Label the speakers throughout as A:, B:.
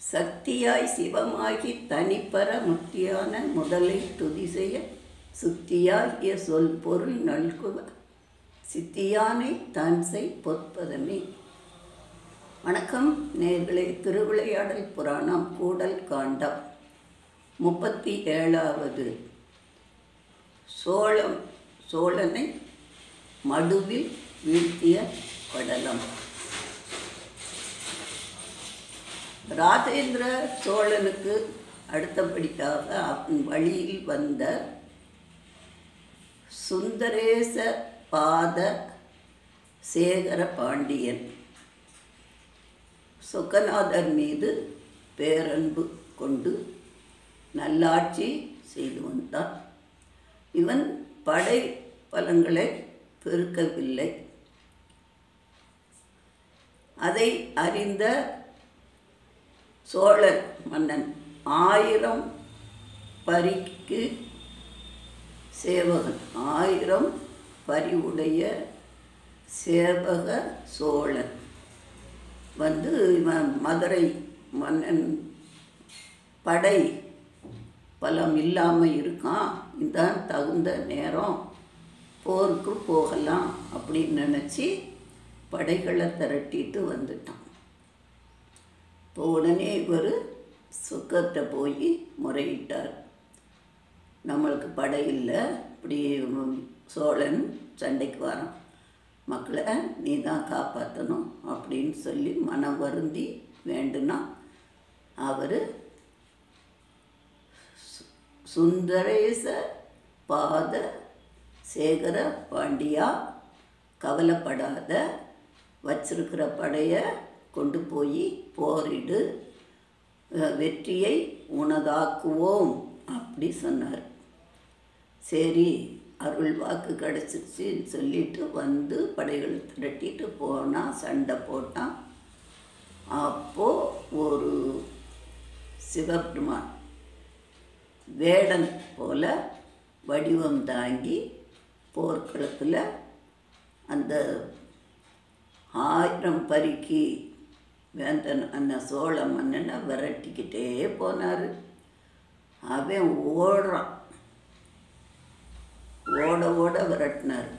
A: சக்தியாய் சிவமாகி தனிப்பர முத்தியான முதலை துதி செய்ய சுத்தியாகிய சொல் பொருள் நல்குவ சித்தியானை தான் செய் பொற்பதமே. வணக்கம் நேயர்களே. திருவிளையாடல் புராணம் கூடல் காண்டம் 37வது. சோழனை மடுவில் வீழ்த்திய படலம். ராஜேந்திர சோழனுக்கு அடுத்தபடியாக அவன் வழியில் வந்த சுந்தரேச பாத சேகர பாண்டியன் சொக்கநாதர் மீது பேரன்பு கொண்டு நல்லாட்சி செய்து வந்தான். இவன் படை பலங்களை பெருக்கவில்லை. அதை அறிந்த சோழ மன்னன் 1000 பரிக்கு சேவகன், 1000 பரிவுடைய சேவக சோழன் வந்து இவன் மதுரை மன்னன் படை பலம் இல்லாமல் இருக்கான், இதான் தகுந்த நேரம், போருக்கு போகலாம் அப்படின்னு நினச்சி படைகளை திரட்டிட்டு வந்துட்டான். இப்போ உடனே இவர் சுக்கத்தை போய் முறையிட்டார். நம்மளுக்கு படை இல்லை, இப்படி சோழன் சண்டைக்கு வரான், மக்களை நீ தான் காப்பாற்றணும் அப்படின்னு சொல்லி மனம் வருந்தி வேண்டுனா அவர் சுந்தரேச பாத சேகர பாண்டியா, கவலைப்படாத, வச்சிருக்கிற படையை கொண்டு போய் போரிடு, வெற்றியை உனதாக்குவோம் அப்படி சொன்னார். சரி, அருள் வாக்கு கிடச்சிருச்சின்னு சொல்லிட்டு வந்து படைகளை திரட்டிட்டு போனான், சண்டை போட்டான். அப்போது ஒரு சிவபெருமான் வேடன் போல வடிவம் தாங்கி போர்க்களத்தில் அந்த 1000 பரிக்கு வேந்தன் அந்த சோழ மன்னனை விரட்டிக்கிட்டே போனார். அவன் ஓடுறான், ஓட ஓட விரட்டினார்.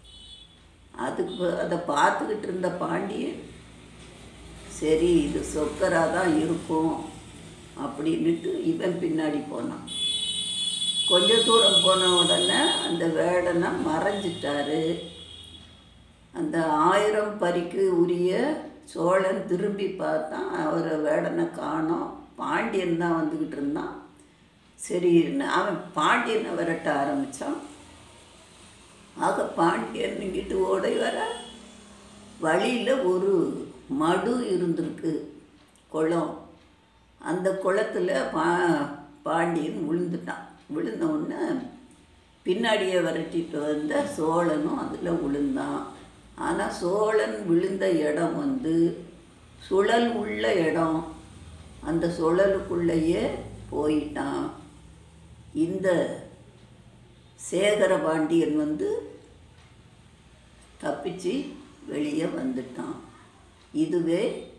A: அதை பார்த்துக்கிட்டு இருந்த பாண்டியன், சரி இது சொக்கராக தான் இருக்கும் அப்படின்ட்டு இவன் பின்னாடி போனான். கொஞ்ச தூரம் போன உடனே அந்த வேடனை மறைஞ்சிட்டாரு. அந்த 1000 பரிக்கு உரிய சோழன் திரும்பி பார்த்தான், அவரை வேடனை காணோம். பாண்டியன் தான் வந்துக்கிட்டு இருந்தான். சரின்னு அவன் பாண்டியனை விரட்ட ஆரம்பித்தான். ஆக பாண்டியன் இங்கிட்டு ஓடி வர வழியில் ஒரு மடு இருந்திருக்கு, குளம். அந்த குளத்தில் பாண்டியன் விழுந்துட்டான். விழுந்த உடனே பின்னாடியே விரட்டிட்டு வந்த சோழனும் அதில் விழுந்தான். ஆனால் சோழன் விழுந்த இடம் வந்து சுழல் உள்ள இடம், அந்த சுழலுக்குள்ளேயே போயிட்டான். இந்த சேகர பாண்டியன் வந்து தப்பிச்சு வெளியே வந்துட்டான். இதுவே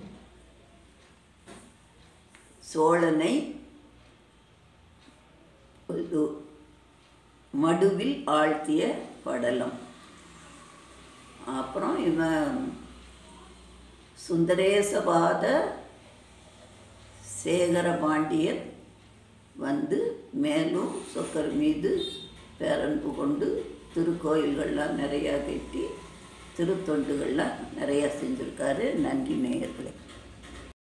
A: சோழனை மடுவில் ஆழ்த்திய படலம். அப்புறம் இவன் சுந்தரேசபாத சேகர பாண்டியன் வந்து மேலும் சொக்கர் மீது பேரன்பு கொண்டு திருக்கோயில்கள்லாம் நிறையா கட்டி திருத்தொண்டுகள்லாம் நிறையா செஞ்சுருக்காரு. நன்றி நேயர்களே.